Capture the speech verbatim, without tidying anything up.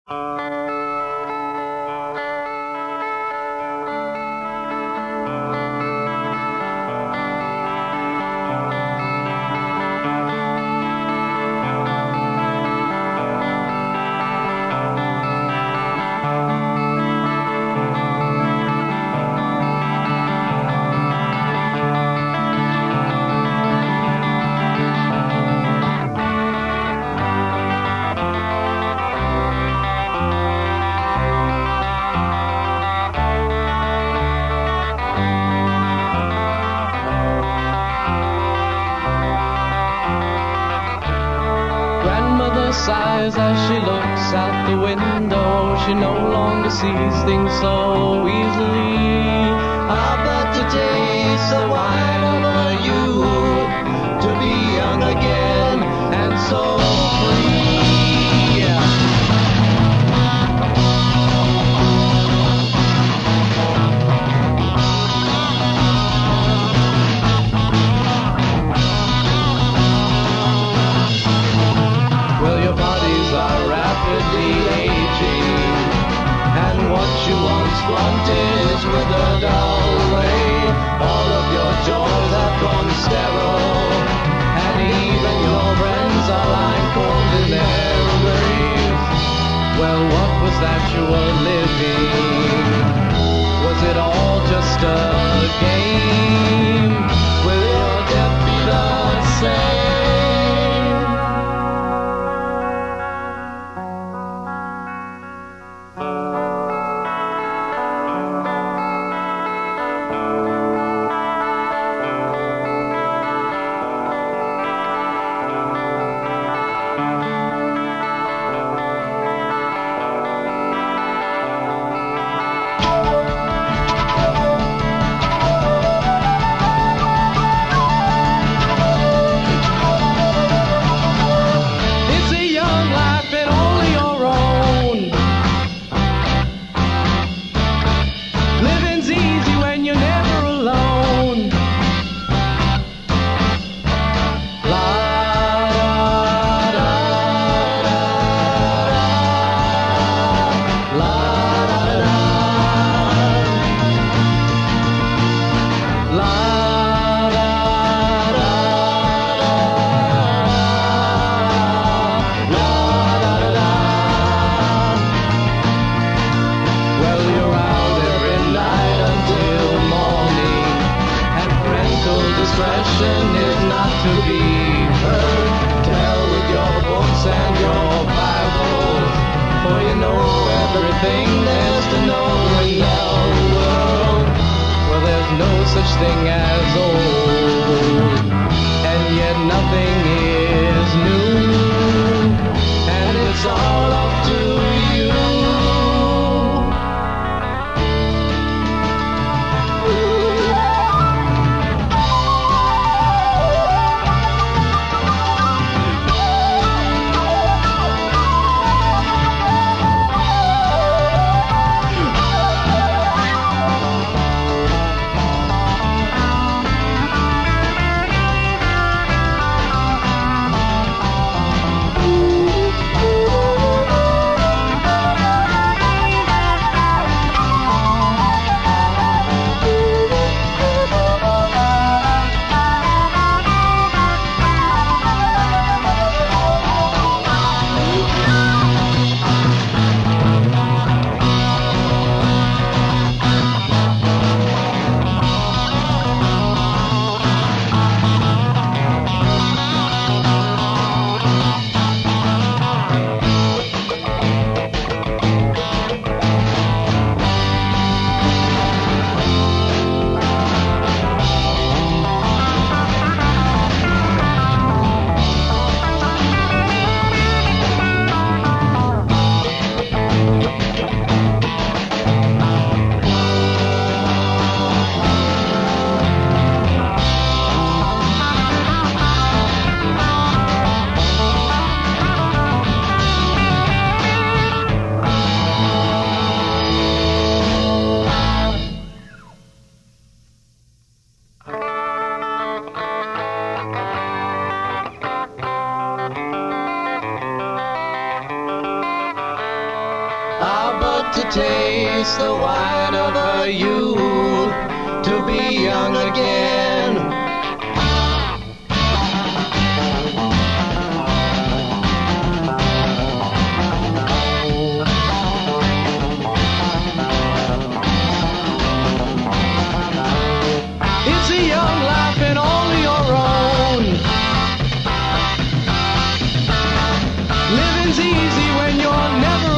Sighs as she looks out the window. She no longer sees things so easily. Ah, but to taste the wine of a youth, to be young again and so free. Well, your bodies are rapidly aging, and what you once flaunted is withered away. All of your joys have gone sterile, and even your friends are lying cold in their graves. Well, what was that you were living? Was it all just a game? Will your death be the same? Thing as old, and yet nothing is new, and it's all up to you. Ah, but to taste the wine of her youth, to be young again. It's a young life and only your own. Living's easy when you're never